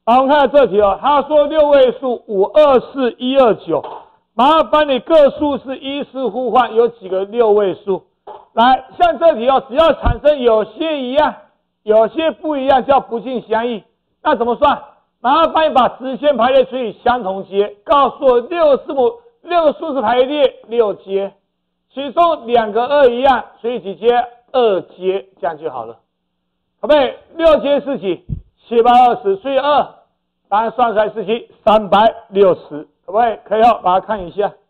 好，我们看这题哦，他说6位数524129，麻烦你个数是依次互换，有几个6位数？来，像这题哦，只要产生有些一样，有些不一样，叫不尽相异。那怎么算？麻烦你把直线排列除以相同阶，告诉我6个数字排列6阶，其中2个2一样，所以几阶？2阶，这样就好了。可不可以？6阶是几？7、8、20，所以2，答案算出来是几？360，可不可以？可以哦，把它看一下。